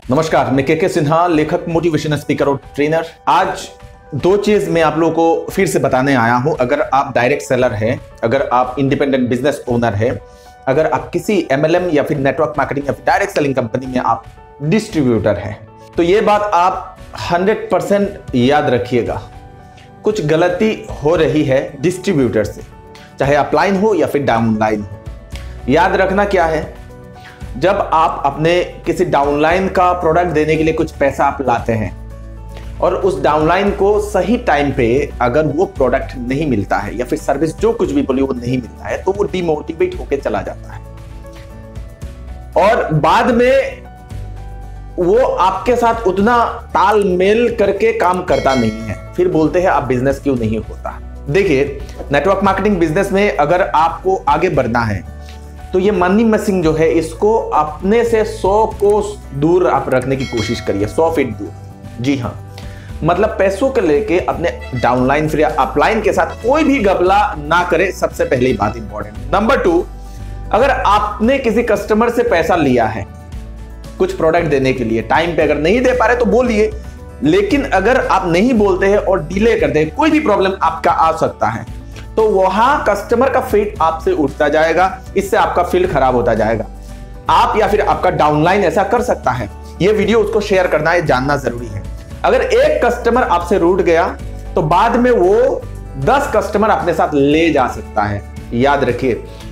नमस्कार, मैं के सिन्हा, लेखक, मोटिवेशन स्पीकर और ट्रेनर। आज दो चीज मैं आप लोगों को फिर से बताने आया हूं। अगर आप डायरेक्ट सेलर हैं, अगर आप इंडिपेंडेंट बिजनेस ओनर हैं, अगर आप किसी MLM या फिर नेटवर्क मार्केटिंग या फिर डायरेक्ट सेलिंग कंपनी में आप डिस्ट्रीब्यूटर हैं, तो ये बात आप 100% याद रखिएगा। कुछ गलती हो रही है डिस्ट्रीब्यूटर से, चाहे अपलाइन हो या फिर डाउनलाइन हो। याद रखना क्या है, जब आप अपने किसी डाउनलाइन का प्रोडक्ट देने के लिए कुछ पैसा आप लाते हैं और उस डाउनलाइन को सही टाइम पे अगर वो प्रोडक्ट नहीं मिलता है या फिर सर्विस जो कुछ भी बोली वो नहीं मिलता है, तो वो डिमोटिवेट होकर चला जाता है और बाद में वो आपके साथ उतना तालमेल करके काम करता नहीं है। फिर बोलते हैं आप बिजनेस क्यों नहीं होता। देखिए, नेटवर्क मार्केटिंग बिजनेस में अगर आपको आगे बढ़ना है तो ये मनी मशीन जो है, इसको अपने से 100 कोस दूर आप रखने की कोशिश करिए, 100 फीट दूर। जी हाँ, मतलब पैसों के लेके अपने डाउनलाइन फिर अपलाइन के साथ कोई भी घपला ना करे, सबसे पहली बात इंपॉर्टेंट। नंबर 2, अगर आपने किसी कस्टमर से पैसा लिया है कुछ प्रोडक्ट देने के लिए, टाइम पे अगर नहीं दे पा रहे तो बोलिए, लेकिन अगर आप नहीं बोलते हैं और डिले करते हैं, कोई भी प्रॉब्लम आपका आ सकता है, तो वहां कस्टमर का फेट आपसे उठता जाएगा, इससे आपका फील्ड खराब होता जाएगा। आप या फिर आपका डाउनलाइन ऐसा कर सकता है। यह वीडियो उसको शेयर करना है, जानना जरूरी है। अगर एक कस्टमर आपसे रूठ गया तो बाद में वो 10 कस्टमर अपने साथ ले जा सकता है। याद रखिए,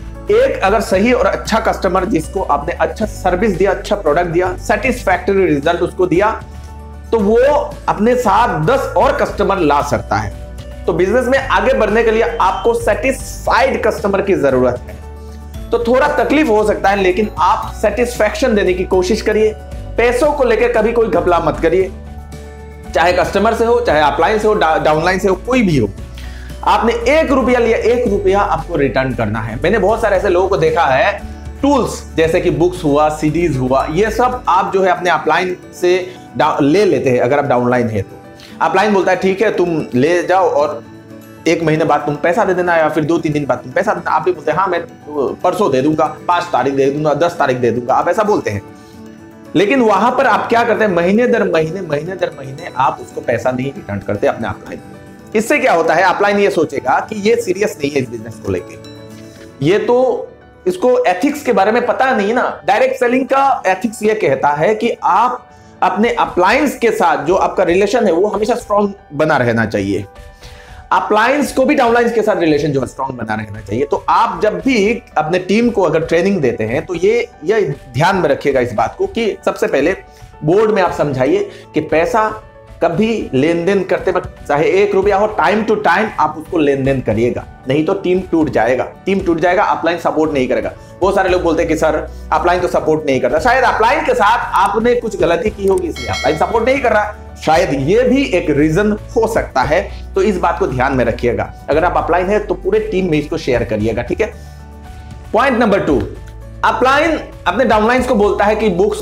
एक अगर सही और अच्छा कस्टमर जिसको आपने अच्छा सर्विस दिया, अच्छा प्रोडक्ट दिया, सेटिस्फैक्टरी रिजल्ट उसको दिया, तो वो अपने साथ 10 और कस्टमर ला सकता है। तो बिजनेस में आगे बढ़ने के लिए आपको सेटिस्फाइड कस्टमर की जरूरत है। तो थोड़ा तकलीफ हो सकता है, लेकिन आप सेटिस्फैक्शन देने की कोशिश करिए। पैसों को लेकर कभी कोई घपला मत करिए, चाहे कस्टमर से हो, चाहे अपलाइन से हो, डाउनलाइन से हो, कोई भी हो। आपने 1 रुपया लिया, 1 रुपया आपको रिटर्न करना है। मैंने बहुत सारे ऐसे लोगों को देखा है, टूल्स जैसे कि बुक्स हुआ, सीडीज हुआ, ये सब आप जो है अपने अपलाइन से ले लेते हैं। अगर आप डाउनलाइन है तो अपलाइन बोलता है ठीक है तुम ले जाओ और 1 महीने बाद तुम पैसा दे देना, या फिर 2-3 दिन बाद तुम पैसा देना। आप भी बोलते हैं हाँ मैं परसों दे दूंगा, 5 तारीख दे दूंगा, 10 तारीख दे दूंगा, आप ऐसा बोलते हैं। लेकिन वहां पर आप क्या करते हैं, महीने दर महीने आप उसको पैसा नहीं रिटर्न करते अपने अपलाइन को। इससे क्या होता है, अपलाइन ये सोचेगा कि ये सीरियस नहीं है इस बिजनेस को लेके, ये तो इसको एथिक्स के बारे में पता नहीं ना। डायरेक्ट सेलिंग का एथिक्स ये कहता है कि आप अपने अपलायंस के साथ जो आपका रिलेशन है वो हमेशा स्ट्रांग बना रहना चाहिए। अपलायंस को भी डाउनलाइंस के साथ रिलेशन जो है स्ट्रांग बना रहना चाहिए। तो आप जब भी अपने टीम को अगर ट्रेनिंग देते हैं तो ये ध्यान में रखिएगा इस बात को कि सबसे पहले बोर्ड में आप समझाइए कि पैसा कभी लेन देन करते वक्त चाहे 1 रुपया हो, टाइम टू टाइम आप उसको लेन देन करिएगा, नहीं तो टीम टूट जाएगा। अपलाइन सपोर्ट नहीं करेगा। बहुत सारे लोग बोलते हैं कि सर अपलाइन तो सपोर्ट नहीं करता। शायद अपलाइन के साथ आपने कुछ गलती की होगी इसलिए अपलाइन सपोर्ट नहीं कर रहा, शायद ये भी एक रीजन हो सकता है। तो इस बात को ध्यान में रखिएगा। अगर आप अपलाइन है तो पूरे टीम में इसको शेयर करिएगा, ठीक है। पॉइंट नंबर 2, अपलाइन अपने डाउनलाइन को बोलता है कि बुक्स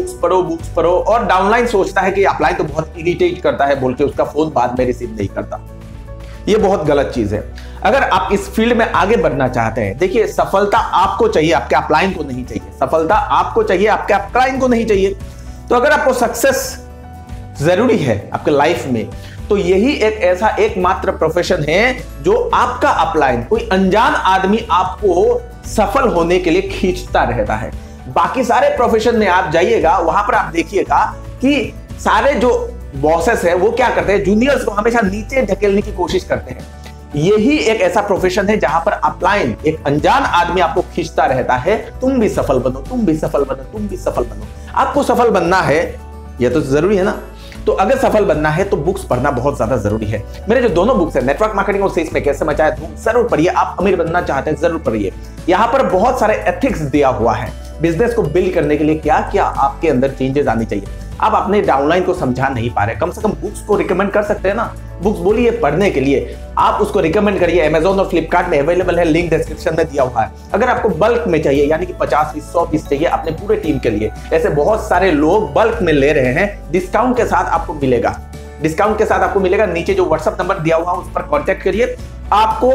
पढ़ो, और डाउनलाइन सोचता है कि अपलाइन तो बहुत इरिटेट करता है बोल के उसका फोन बाद में रिसीव नहीं करता। ये बहुत गलत चीज है। अगर आप इस फील्ड में आगे बढ़ना चाहते हैं, देखिए सफलता आपको चाहिए, आपके अपलाइन को नहीं चाहिए। सफलता आपको चाहिए, आपके अपलाइन को नहीं चाहिए। तो अगर आपको सक्सेस जरूरी है आपके लाइफ में, तो यही एक ऐसा एकमात्र प्रोफेशन है जो आपका अपलाइन, कोई अनजान आदमी आपको सफल होने के लिए खींचता रहता है। बाकी सारे प्रोफेशन में आप जाइएगा, वहां पर आप देखिएगा कि सारे जो बॉसेस है वो क्या करते हैं, जूनियर्स को हमेशा नीचे ढकेलने की कोशिश करते हैं। यही एक ऐसा प्रोफेशन है जहां पर अपलाइन, एक अनजान आदमी आपको खींचता रहता है, तुम भी सफल बनो, तुम भी सफल बनो, तुम भी सफल बनो। आपको सफल बनना है, यह तो जरूरी है ना। तो अगर सफल बनना है तो बुक्स पढ़ना बहुत ज्यादा जरूरी है। मेरे जो दोनों बुक्स है, नेटवर्क मार्केटिंग और सेल्स में कैसे मचाया धूम, जरूर पढ़िए। आप अमीर बनना चाहते हैं जरूर पढ़िए। यहाँ पर बहुत सारे एथिक्स दिया हुआ है, बिजनेस को बिल्ड करने के लिए क्या क्या आपके अंदर चेंजेस आनी चाहिए। आप अपने डाउनलाइन को समझा नहीं पा रहे, कम से कम बुक्स को रिकमेंड कर सकते हैं ना। बुक्स बोलिए पढ़ने के लिए, आप उसको रिकमेंड करिए। अमेज़न और फ्लिपकार्ट में अवेलेबल है, लिंक डिस्क्रिप्शन में दिया हुआ है। अगर आपको बल्क में चाहिए, यानी कि 50 पीस 100 पीस चाहिए अपने पूरे टीम के लिए, ऐसे बहुत सारे लोग बल्क में ले रहे हैं, डिस्काउंट के साथ आपको मिलेगा। नीचे जो व्हाट्सएप नंबर दिया हुआ है उस पर कॉन्टैक्ट करिए, आपको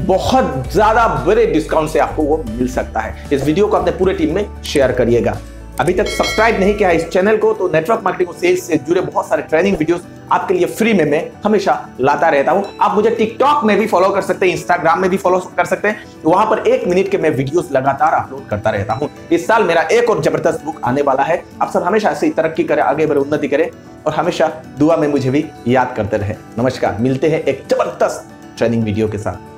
बहुत ज्यादा बड़े डिस्काउंट से आपको वो मिल सकता है। इस वीडियो को अपने पूरे टीम में शेयर करिएगा। अभी तक सब्सक्राइब नहीं किया है इस चैनल को तो नेटवर्क मार्केटिंग और सेल्स से जुड़े बहुत सारे ट्रेनिंग वीडियोस आपके लिए फ्री में मैं हमेशा लाता रहता हूं। आप मुझे टिकटॉक में भी फॉलो कर सकते हैं, इंस्टाग्राम में भी फॉलो कर सकते हैं। वहां पर 1 मिनट के मैं वीडियोस लगातार अपलोड करता रहता हूं। इस साल मेरा एक और जबरदस्त बुक आने वाला है। आप सब हमेशा ऐसे ही तरक्की करें, आगे बढ़े, उन्नति करें और हमेशा दुआ में मुझे भी याद करते रहे। नमस्कार, मिलते हैं एक जबरदस्त ट्रेनिंग वीडियो के साथ।